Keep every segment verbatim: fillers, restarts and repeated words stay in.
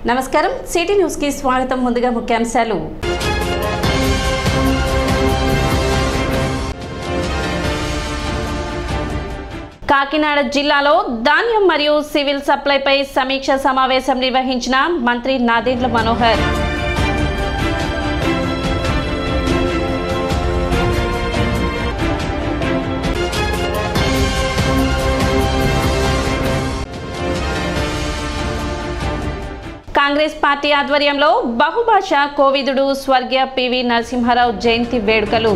నమస్కారం city news కి స్వాగతం. ముందుగా ముఖ్యాంశాలు. కాకినాడ జిల్లాలో ధాన్యం మరియు సివిల్ సప్లైపై సమీక్ష సమావేశం నిర్వహించిన మంత్రి నాదెండ్ల మనోహర్. కాంగ్రెస్ పార్టీ ఆధ్వర్యంలో బహుభాష కోవిదుడు స్వర్గీయ పివి నరసింహారావు జయంతి వేడుకలు.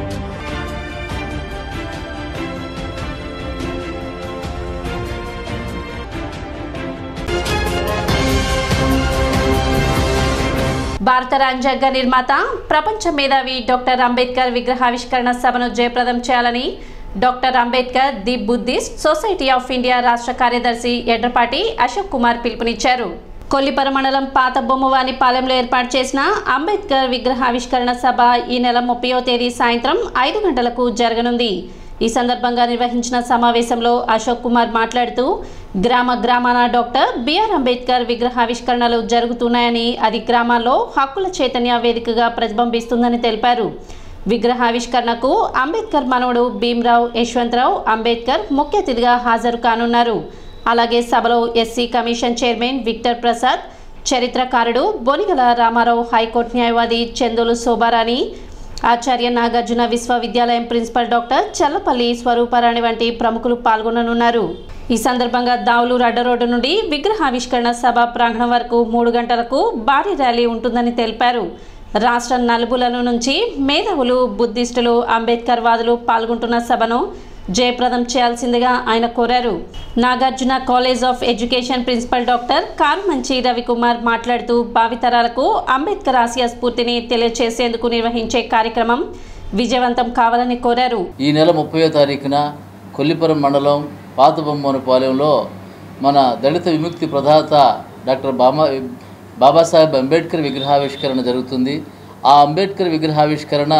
భారత రాజ్యాంగ నిర్మాత ప్రపంచ మేధావి డాక్టర్ అంబేద్కర్ విగ్రహావిష్కరణ సభను జయప్రదం చేయాలని doctor Ambedkar the Buddhist society of India రాష్ట్ర కార్యదర్శి ఎడ్రపాటి అశోక్ కుమార్ పిలుపునిచ్చారు. కొల్లిపర మండలం పాత బొమ్మవానిపాలెంలో ఏర్పాటు చేసిన అంబేద్కర్ విగ్రహావిష్కరణ సభ ఈ నెల ముప్పయో తేదీ సాయంత్రం ఐదు గంటలకు జరగనుంది. ఈ సందర్భంగా నిర్వహించిన సమావేశంలో అశోక్ కుమార్ మాట్లాడుతూ గ్రామ గ్రామాన డాక్టర్ బిఆర్ అంబేద్కర్ విగ్రహావిష్కరణలు జరుగుతున్నాయని, అది గ్రామాల్లో హక్కుల చైతన్య వేదికగా ప్రతిబింబిస్తుందని తెలిపారు. విగ్రహావిష్కరణకు అంబేద్కర్ మనవడు భీమ్రావ్ యశ్వంతరావు అంబేద్కర్ ముఖ్య అతిథిగా హాజరు కానున్నారు. అలాగే సభలో SC commission chairman Victor Prasad, చరిత్రకారుడు బొనిగల రామారావు, హైకోర్టు న్యాయవాది చందోలు శోభారాణి, ఆచార్య నాగార్జున విశ్వవిద్యాలయం ప్రిన్సిపల్ డాక్టర్ చల్లపల్లి స్వరూపారాణి వంటి ప్రముఖులు పాల్గొననున్నారు. ఈ సందర్భంగా దావులూరు అడ్డ రోడ్డు నుండి విగ్రహావిష్కరణ సభ ప్రాంగణం వరకు మూడు గంటలకు భారీ ర్యాలీ ఉంటుందని తెలిపారు. రాష్ట్ర నలుమూలల నుంచి మేధావులు, బుద్ధిస్టులు, అంబేద్కర్ వాదులు పాల్గొంటున్న సభను జయప్రదం చేయాల్సిందిగా ఆయన కోరారు. Nagarjuna college of education principal doctor Karumanchi Ravikumar మాట్లాడుతూ భావితరాలకు అంబేద్కర్ ఆశయ స్ఫూర్తిని తెలియజేసేందుకు నిర్వహించే కార్యక్రమం విజయవంతం కావాలని కోరారు. ఈ నెల ముప్పయో తారీఖున కొల్లిపురం మండలం పాత బొమ్మవానిపాలెంలో మన దళిత విముక్తి ప్రదాత డాక్టర్ బాబా బాబాసాహెబ్ అంబేద్కర్ విగ్రహావిష్కరణ జరుగుతుంది. ఆ అంబేద్కర్ విగ్రహావిష్కరణ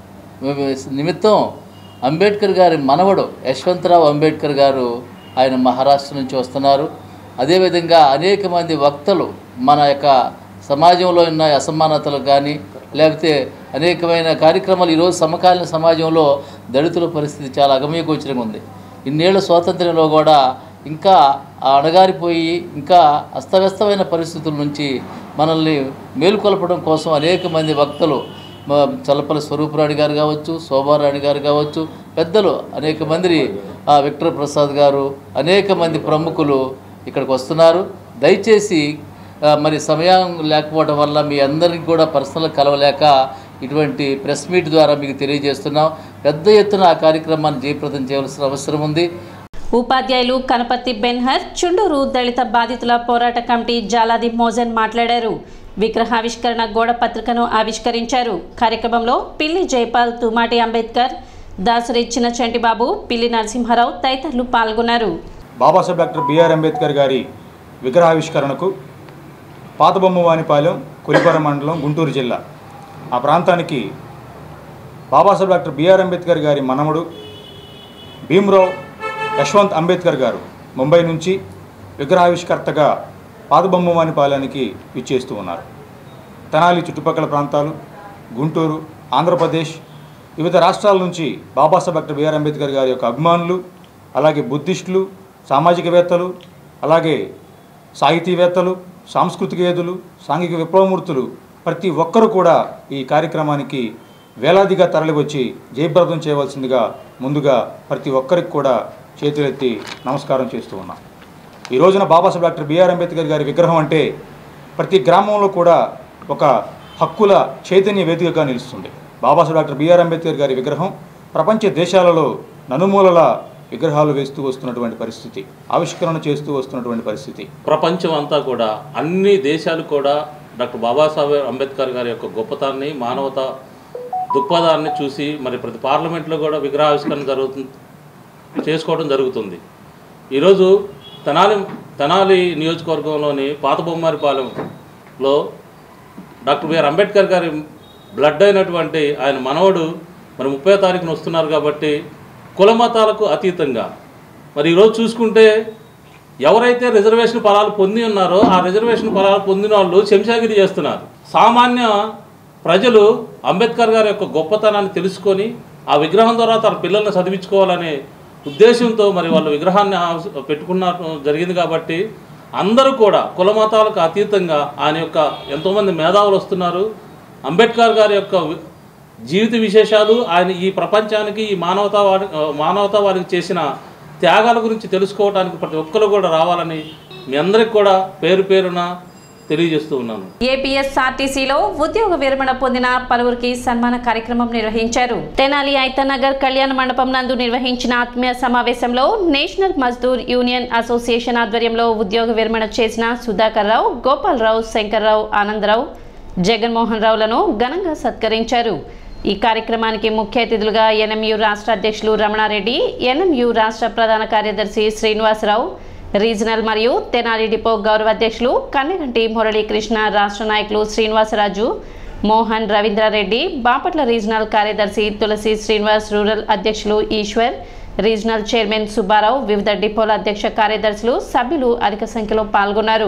నిమిత్తం అంబేద్కర్ గారి మనవడు యశ్వంతరావు అంబేద్కర్ గారు ఆయన మహారాష్ట్ర నుంచి వస్తున్నారు. అదేవిధంగా అనేక మంది వక్తలు మన యొక్క సమాజంలో ఉన్న అసమానతలకు కానీ లేకపోతే అనేకమైన కార్యక్రమాలు ఈరోజు సమకాలీన సమాజంలో దళితుల పరిస్థితి చాలా అగమ్యగోచరంగా ఉంది. ఇన్నేళ్ల స్వాతంత్ర్యంలో కూడా ఇంకా అణగారిపోయి ఇంకా అస్తవ్యస్తమైన పరిస్థితుల నుంచి మనల్ని మేలుకొల్పడం కోసం అనేక మంది వక్తలు, చల్లపల్లి స్వరూపరాణి గారు కావచ్చు, శోభారాణి గారు కావచ్చు, పెద్దలు అనేక మంది, విక్టర్ ప్రసాద్ గారు, అనేక మంది ప్రముఖులు ఇక్కడికి వస్తున్నారు. దయచేసి మరి సమయం లేకపోవడం వల్ల మీ అందరికీ కూడా పర్సనల్ కలవలేక ఇటువంటి ప్రెస్ మీట్ ద్వారా మీకు తెలియజేస్తున్నాం. పెద్ద ఎత్తున ఆ కార్యక్రమాన్ని జయప్రదం చేయవలసిన అవసరం ఉంది. ఉపాధ్యాయులు కనపర్తి బెన్హర్, చుండూరు దళిత బాధితుల పోరాట కమిటీ జాలాది మోజన్ మాట్లాడారు. విగ్రహావిష్కరణ గోడ పత్రికను ఆవిష్కరించారు. కార్యక్రమంలో పిల్లి జైపాల్, తుమాటి అంబేద్కర్, దాసరి చిన్న చంటిబాబు, పిల్లి నరసింహారావు తదితరులు పాల్గొన్నారు. బాబాసాహెబ్ డాక్టర్ బిఆర్ అంబేద్కర్ గారి విగ్రహావిష్కరణకు పాత బొమ్మవానిపాలెం, కొల్లిపర మండలం, గుంటూరు జిల్లా ఆ ప్రాంతానికి బాబాసాహెబ్ డాక్టర్ బిఆర్ అంబేద్కర్ గారి మనవడు భీమ్రావ్ యశ్వంత్ అంబేద్కర్ గారు ముంబై నుంచి విగ్రహావిష్కర్తగా పాత బొమ్మవానిపాలెనికి విచ్చేస్తూ ఉన్నారు. తెనాలి చుట్టుపక్కల ప్రాంతాలు, గుంటూరు, ఆంధ్రప్రదేశ్, వివిధ రాష్ట్రాల నుంచి బాబాసాహెబ్ డాక్టర్ బిఆర్ అంబేద్కర్ గారి యొక్క అభిమానులు, అలాగే బుద్ధిస్టులు, సామాజికవేత్తలు, అలాగే సాహితీవేత్తలు, సాంస్కృతికవేత్తలు, సాంఘిక విప్లవమూర్తులు ప్రతి ఒక్కరూ కూడా ఈ కార్యక్రమానికి వేలాదిగా తరలివచ్చి జయప్రదం చేయవలసిందిగా ముందుగా ప్రతి ఒక్కరికి కూడా చేతులెత్తి నమస్కారం చేస్తూ ఉన్నాం. ఈ రోజున బాబాసాహెబ్ డాక్టర్ బిఆర్ అంబేద్కర్ గారి విగ్రహం అంటే ప్రతి గ్రామంలో కూడా ఒక హక్కుల చైతన్య వేదికగా నిలుస్తుంది. బాబాసాహెబ్ డాక్టర్ బిఆర్ అంబేద్కర్ గారి విగ్రహం ప్రపంచ దేశాలలో నలుమూలల విగ్రహాలు వేస్తూ వస్తున్నటువంటి పరిస్థితి, ఆవిష్కరణ చేస్తూ వస్తున్నటువంటి పరిస్థితి. ప్రపంచం అంతా కూడా, అన్ని దేశాలు కూడా డాక్టర్ బాబాసాహెబ్ అంబేద్కర్ గారి యొక్క గొప్పతనాన్ని, మానవతా దృక్పథాన్ని చూసి మరి ప్రతి పార్లమెంట్లో కూడా విగ్రహావిష్కరణ జరుగుతుంది చేసుకోవడం జరుగుతుంది. ఈరోజు తెనాలి తెనాలి నియోజకవర్గంలోని పాత బొమ్మవానిపాలెంలో డాక్టర్ బిఆర్ అంబేద్కర్ గారి బ్లడ్ అయినటువంటి ఆయన మనవడు మరి ముప్పై తారీఖున వస్తున్నారు కాబట్టి కుల మతాలకు అతీతంగా మరి ఈరోజు చూసుకుంటే ఎవరైతే రిజర్వేషన్ ఫలాలు పొంది ఉన్నారో ఆ రిజర్వేషన్ ఫలాలు పొందిన వాళ్ళు చెంచాగిరి చేస్తున్నారు. సామాన్య ప్రజలు అంబేద్కర్ గారి యొక్క గొప్పతనాన్ని తెలుసుకొని ఆ విగ్రహం ద్వారా తన పిల్లల్ని చదివించుకోవాలనే ఉద్దేశంతో మరి వాళ్ళు విగ్రహాన్ని పెట్టుకున్న జరిగింది. కాబట్టి అందరూ కూడా కుల మతాలకు అతీతంగా ఆయన యొక్క ఎంతోమంది మేధావులు వస్తున్నారు. అంబేద్కర్ గారి యొక్క జీవిత విశేషాలు, ఆయన ఈ ప్రపంచానికి ఈ మానవతావాది మానవతావాదికి చేసిన త్యాగాల గురించి తెలుసుకోవడానికి ప్రతి ఒక్కరు కూడా రావాలని మీ అందరికి కూడా పేరు పేరున తెలియజేస్తూ ఉన్నాను. ఏపీఎస్ఆర్టీసీలో ఉద్యోగ విరమణ పొందిన పలువురికి సన్మాన కార్యక్రమం నిర్వహించారు. తెనాలి ఐతనగర్ కళ్యాణ మండపం నందు నిర్వహించిన ఆత్మీయ సమావేశంలో నేషనల్ మజ్దూర్ యూనియన్ అసోసియేషన్ ఆధ్వర్యంలో ఉద్యోగ విరమణ చేసిన సుధాకర్ రావు, గోపాలరావు, శంకర్రావు, ఆనందరావు, జగన్మోహన్ రావులను ఘనంగా సత్కరించారు. ఈ కార్యక్రమానికి ముఖ్య అతిథులుగా ఎన్ఎంయు రాష్ట్ర అధ్యక్షులు రమణారెడ్డి, ఎన్ఎంయు రాష్ట్ర ప్రధాన కార్యదర్శి శ్రీనివాసరావు, రీజనల్ మరియు తెనాలి డిపో గౌరవ అధ్యక్షులు కన్నెగంటి మురళీకృష్ణ, రాష్ట్ర నాయకులు శ్రీనివాసరాజు, మోహన్, రవీంద్రారెడ్డి, బాపట్ల రీజనల్ కార్యదర్శి తులసి శ్రీనివాస్, రూరల్ అధ్యక్షులు ఈశ్వర్, రీజనల్ చైర్మన్ సుబ్బారావు, వివిధ డిపోల అధ్యక్ష కార్యదర్శులు, సభ్యులు అధిక సంఖ్యలో పాల్గొన్నారు.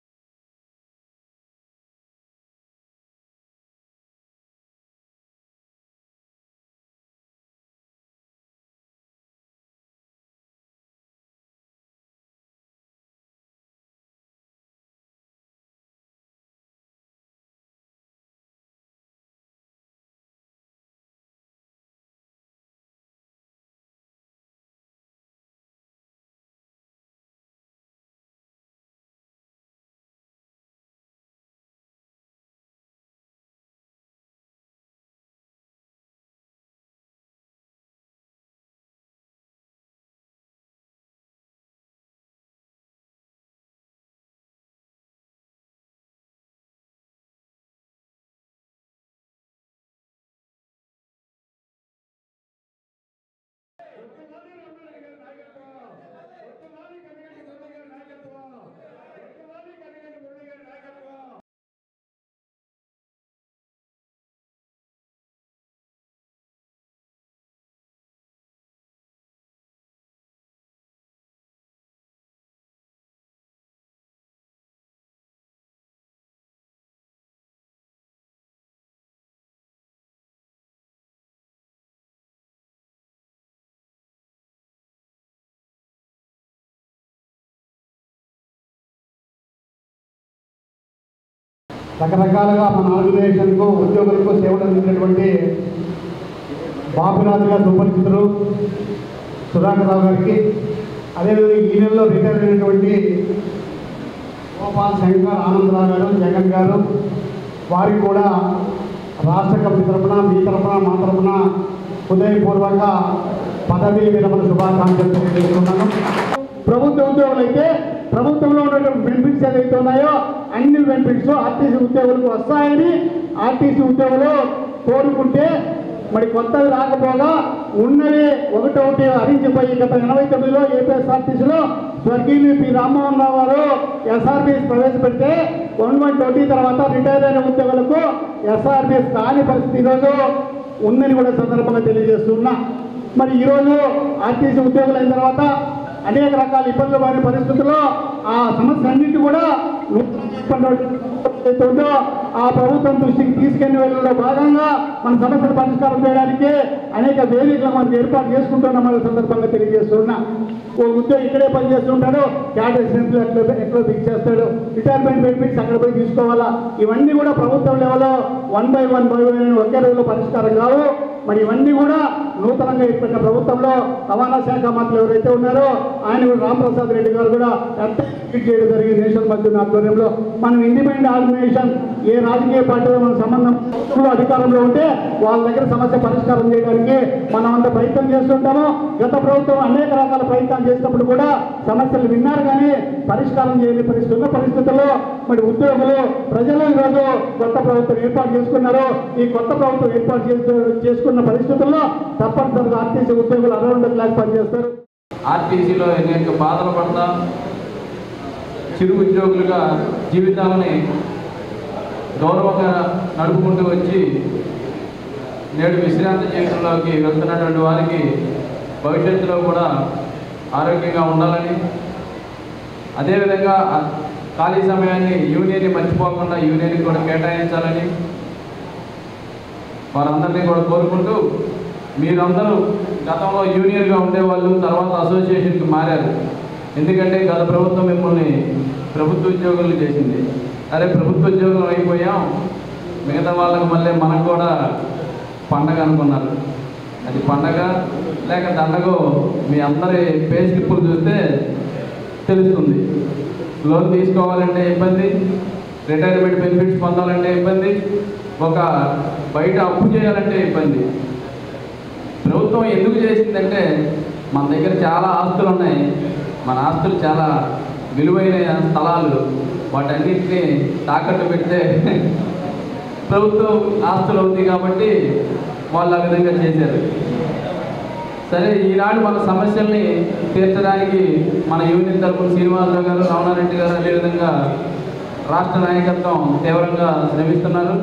రకరకాలుగా మన ఆర్గనైజేషన్కు ఉద్యోగులకు సేవలు అందించినటువంటి బాబురాజు గారు సుపరిచితులు సుధాకర్ రావు గారికి, అదేవిధంగా ఈ నెలలో రిటైర్ అయినటువంటి గోపాల్, శంకర్, ఆనందరావు గారు, జగన్ గారు, వారికి కూడా రాష్ట్ర కమిటీ తరఫున, మీ తరఫున, మా తరఫున హృదయపూర్వక పదవీ విరమణ శుభాకాంక్షలు తెలియజేస్తున్నాను. ప్రభుత్వ ఉద్యోగులు అయితే ప్రభుత్వంలో ఉన్నటువంటి బెనిఫిట్స్ ఏదైతే ఉన్నాయో అన్ని బెనిఫిట్స్ ఆర్టీసీ ఉద్యోగులకు వస్తాయని ఆర్టీసీ ఉద్యోగులు కోరుకుంటే మరి కొత్తవి రాకపోగా ఉన్నవి ఒకటొకటి హరించిపోయి గత ఎనభై తొమ్మిదిలో ఏపీఎస్ఆర్టీసీలో స్వర్గీయులు పి రామ్మోహన్ రావు గారు ఎస్ఆర్బిఎస్ ప్రవేశపెడితే వన్ వన్ ట్వంటీ తర్వాత రిటైర్ అయిన ఉద్యోగులకు ఎస్ఆర్బిఎస్ కాని పరిస్థితి ఈరోజు ఉందని కూడా సందర్భంగా తెలియజేస్తున్నా. మరి ఈరోజు ఆర్టీసీ ఉద్యోగులు అయిన తర్వాత అనేక రకాల ఇబ్బందులు పడిన పరిస్థితుల్లో ఆ సమస్య అన్నింటి కూడా ఉందో ఆ ప్రభుత్వం దృష్టికి తీసుకెళ్లి వెళ్ళడంలో భాగంగా మన సమస్యలు పరిష్కారం చేయడానికి అనేక వేదికలు మనం ఏర్పాటు చేసుకుంటున్నామన్న సందర్భంగా తెలియజేస్తున్నా. ఓ ఉద్యోగి ఇక్కడే పనిచేస్తుంటాడు, క్యాడర్ స్ట్రెంత్ ఎట్లా ఎట్లా ఫిక్స్ చేస్తాడు, రిటైర్మెంట్ బెనిఫిట్స్ అక్కడ పోయి తీసుకోవాలా, ఇవన్నీ కూడా ప్రభుత్వం లెవెల్లో one by one by one ఒకే రోజులో పరిష్కారం కావు. మరి ఇవన్నీ కూడా నూతనంగా ఏర్పడిన ప్రభుత్వంలో రవాణా శాఖ మంత్రులు ఎవరైతే ఉన్నారో ఆయన కూడా రామప్రసాద్ రెడ్డి గారు కూడా ట్వీట్ చేయడం జరిగింది. నేషనల్ మజ్దూర్ ఆధ్వర్యంలో మనం ఇండిపెండెంట్ ఆర్గనైజేషన్ ఏ రాజకీయ పార్టీలో మన సంబంధం అధికారంలో ఉంటే వాళ్ళ దగ్గర సమస్య పరిష్కారం చేయడానికి మనం అంత ప్రయత్నం చేస్తుంటాము. గత ప్రభుత్వం అనేక రకాల ప్రయత్నాలు చేసినప్పుడు కూడా సమస్యలు విన్నారు కానీ పరిష్కారం చేయని పరిస్థితి ఉన్న పరిస్థితుల్లో మరి ఉద్యోగులు ప్రజలు ఈరోజు కొత్త ప్రభుత్వం ఏర్పాటు చేసుకున్నారు. ఈ కొత్త ప్రభుత్వం ఏర్పాటు చేసుకున్న పరిస్థితుల్లో తప్పనిసరిగా ఆర్టీసీ ఉద్యోగులు అరౌండ్ క్లాస్ పనిచేస్తారు. ఆర్టీసీలో అనేక బాధలు పడతా చిరు ఉద్యోగులుగా జీవితాలని గౌరవంగా నడుపుకుంటూ వచ్చి నేడు విశ్రాంతి జీవితంలోకి వెళ్తున్నటువంటి వారికి భవిష్యత్తులో కూడా ఆరోగ్యంగా ఉండాలని అదేవిధంగా ఖాళీ సమయాన్ని యూనియన్ని మర్చిపోకుండా యూనియన్కి కూడా కేటాయించాలని వారందరినీ కూడా కోరుకుంటూ, మీరందరూ గతంలో యూనియన్గా ఉండేవాళ్ళు, తర్వాత అసోసియేషన్కి మారారు. ఎందుకంటే గత ప్రభుత్వం మిమ్మల్ని ప్రభుత్వ ఉద్యోగులు చేసింది. అరే ప్రభుత్వ ఉద్యోగులు అయిపోయాం, మిగతా వాళ్ళకు మళ్ళీ మనకు కూడా పండగ అనుకున్నారు. అది పండగ లేక దండగో మీ అందరి పే స్లిప్పులు చూస్తే తెలుస్తుంది. లోన్ తీసుకోవాలంటే ఇబ్బంది, రిటైర్మెంట్ బెనిఫిట్స్ పొందాలంటే ఇబ్బంది, ఒక బయట అప్పు చేయాలంటే ఇబ్బంది. ప్రభుత్వం ఎందుకు చేసిందంటే మన దగ్గర చాలా ఆస్తులు ఉన్నాయి, మన ఆస్తులు చాలా విలువైన స్థలాలు, వాటన్నిటిని తాకట్టు పెడితే ప్రభుత్వం ఆస్తులు అవుతాయి కాబట్టి వాళ్ళు ఆ విధంగా చేశారు. సరే, ఈనాడు మన సమస్యల్ని తీర్చడానికి మన యూనియన్ తరఫున శ్రీనివాసరావు గారు, రమణారెడ్డి గారు, అదేవిధంగా రాష్ట్ర నాయకత్వం తీవ్రంగా శ్రమిస్తున్నారు.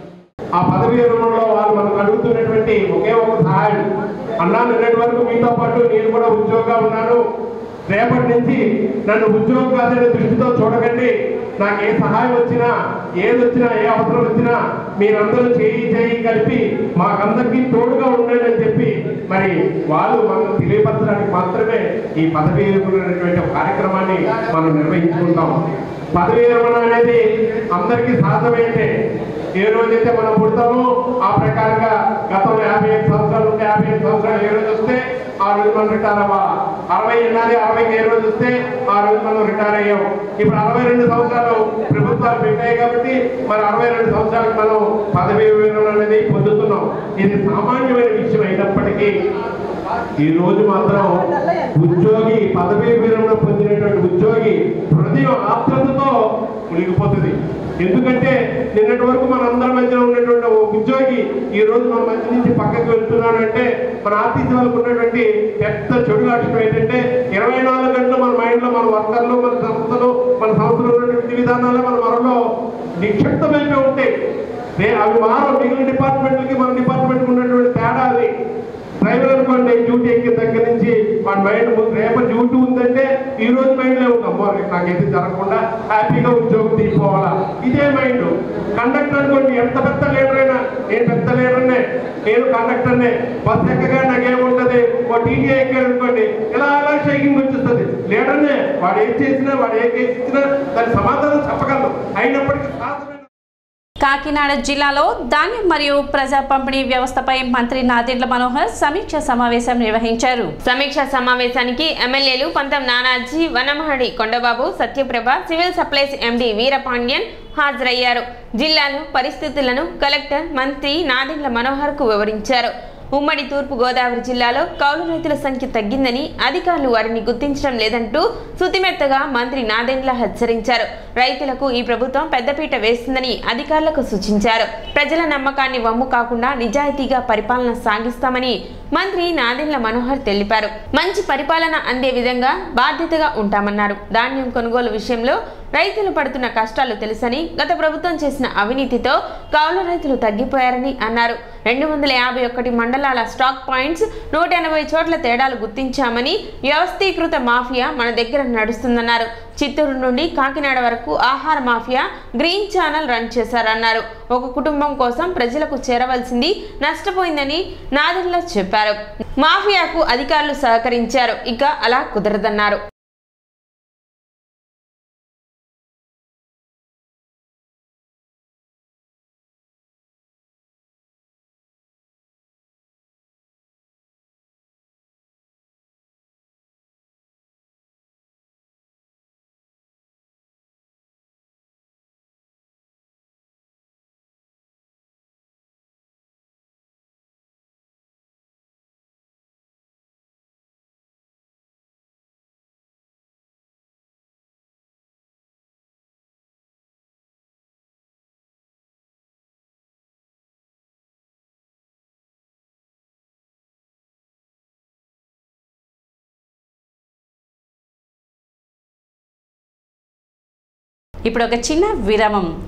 ఆ పదవి విరమణలో వాళ్ళు మనకు అడుగుతున్నటువంటి ఒకే ఒక సహాయం, అన్నా నిన్నటి వరకు మీతో పాటు నేను కూడా ఉద్యోగంగా ఉన్నాను, రేపటి నుంచి నన్ను ఉద్యోగం కాదనే దృష్టితో చూడకండి, నాకు ఏ సహాయం వచ్చినా ఏది వచ్చినా ఏ అవసరం వచ్చినా మీరందరూ చేయి చేయి కలిపి మాకందరికీ తోడుగా ఉండండి అని చెప్పి మరి వాళ్ళు మనం తెలియపరచడానికి మాత్రమే ఈ పదవీ విరమణ కార్యక్రమాన్ని మనం నిర్వహించుకుంటాం. పదవీ విరమణ అనేది అందరికీ సాధ్యమైతే ఏ రోజైతే మనం పుడతామో ఆ ప్రకారంగా గతంలో యాభై ఐదు సంవత్సరాలు ఉంటే యాభై ఐదు సంవత్సరాలు ఏ రోజు వస్తే ఆ రోజు మనం రిటైర్ అవ్వ, అరవై ఎన్నది అరవైకి ఏ రోజు వస్తే ఆ రోజు మనం రిటైర్ అయ్యాం. ఇప్పుడు అరవై రెండు సంవత్సరాలు ప్రభుత్వాలు పెట్టాయి కాబట్టి మరి అరవై రెండు సంవత్సరాలకు మనం పదవీ విరమణ అనేది పొందుతున్నాం. ఇది సామాన్యమైన విషయం అయినప్పటికీ ఈ రోజు మాత్రం ఉద్యోగి పదవీ విరమణ పొందినటువంటి ఉద్యోగి హృదయం ఆత్మతతో మునిగిపోతుంది. ఎందుకంటే నిన్నటి వరకు మన అందరి మధ్యలో ఉన్నటువంటి ఉద్యోగి ఈ రోజు మన మధ్య నుంచి పక్కకి వెళ్తున్నాడు అంటే మన ఆర్టీసీ వాళ్ళకు ఉన్నటువంటి పెద్ద చెడు లక్షణం ఏంటంటే ఇరవై నాలుగు గంటలు మన మైండ్లో మన వర్కర్లు, మన సంస్థలు, మన సంస్థలు ఉన్నటువంటి విధానాలు మన మనలో నిక్షిప్తమైపోయి ఉంటాయి. అవి మారో మిగిలిన డిపార్ట్మెంట్లకి మన డిపార్ట్మెంట్కి ఉన్నటువంటి తేడా అది. డ్రైవర్ అనుకోండి, డ్యూటీ ఎక్కిన దగ్గర నుంచి వాడి మైండ్ రేపటి డ్యూటీ ఉందంటే ఈ రోజు మైండ్లో ఉంటాం, నాకైతే జరగకుండా హ్యాపీగా ఉద్యోగం తీసుకోవాలా, ఇదే మైండ్. కండక్టర్ అనుకోండి, ఎంత పెద్ద లీడర్ అయినా, నేను పెద్ద లీడర్నే, నేను కండక్టర్నే, బస్ ఎక్కగా నాకేముంటుంది, ఓ టీటీ ఎక్కాడు అనుకోండి ఇలా అలా షేకింగ్ వచ్చేస్తుంది. లీడర్నే, వాడు ఏం చేసినా వాడు ఏ కేసు ఇచ్చినా దాని సమాధానం చెప్పగలరు. అయినప్పటికీ కాకినాడ జిల్లాలో ధాన్యం మరియు ప్రజా పంపిణీ వ్యవస్థపై మంత్రి నాదెండ్ల మనోహర్ సమీక్ష సమావేశం నిర్వహించారు. సమీక్ష సమావేశానికి ఎమ్మెల్యేలు Pantham Nanaji, Vanamahadi Kondababu, Satyaprabha, civil supplies MD Veerapandian హాజరయ్యారు. జిల్లాలో పరిస్థితులను కలెక్టర్ మంత్రి నాదెండ్ల మనోహర్ కు వివరించారు. ఉమ్మడి తూర్పు గోదావరి జిల్లాలో కౌలు రైతుల సంఖ్య తగ్గిందని, అధికారులు వారిని గుర్తించడం లేదంటూ సుతిమెత్తగా మంత్రి నాదెండ్ల హెచ్చరించారు. రైతులకు ఈ ప్రభుత్వం పెద్దపీట వేస్తుందని అధికారులకు సూచించారు. ప్రజల నమ్మకాన్ని వమ్ము కాకుండా నిజాయితీగా పరిపాలన సాగిస్తామని మంత్రి నాదెండ్ల మనోహర్ తెలిపారు. మంచి పరిపాలన అందే విధంగా బాధ్యతగా ఉంటామన్నారు. ధాన్యం కొనుగోలు విషయంలో రైతులు పడుతున్న కష్టాలు తెలుసని, గత ప్రభుత్వం చేసిన అవినీతితో కౌలు రైతులు తగ్గిపోయారని అన్నారు. రెండు వందల యాభై ఒకటి మండలాల స్టాక్ పాయింట్స్, నూట ఎనభై చోట్ల తేడాలు గుర్తించామని, వ్యవస్థీకృత మాఫియా మన దగ్గర నడుస్తుందన్నారు. చిత్తూరు నుండి కాకినాడ వరకు ఆహార మాఫియా గ్రీన్ ఛానల్ రన్ చేశారన్నారు. ఒక కుటుంబం కోసం ప్రజలకు చేరవలసింది నష్టపోయిందని నాదెండ్ల చెప్పారు. మాఫియాకు అధికారులు సహకరించారు, ఇక అలా కుదరదన్నారు. ఇప్పుడు ఒక చిన్న విరామం.